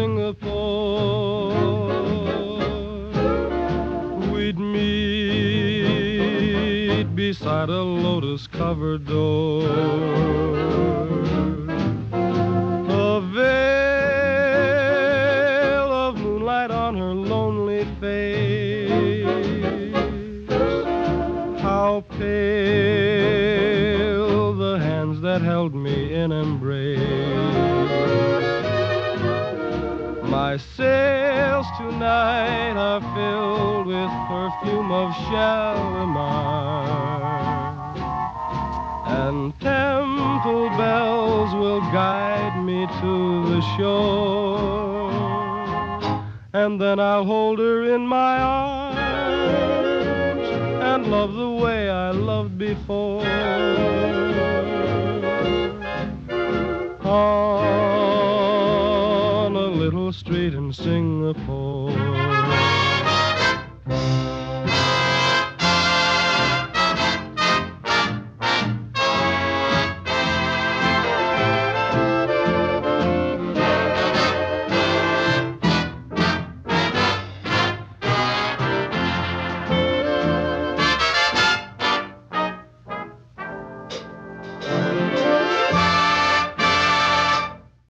Singapore. We'd meet beside a lotus-covered door. A veil of moonlight on her lonely face. How pale the hands that held me in embrace. My sails tonight are filled with perfume of Shalimar, and temple bells will guide me to the shore, and then I'll hold her in my arms and love the way I loved before. On a little street in Singapore.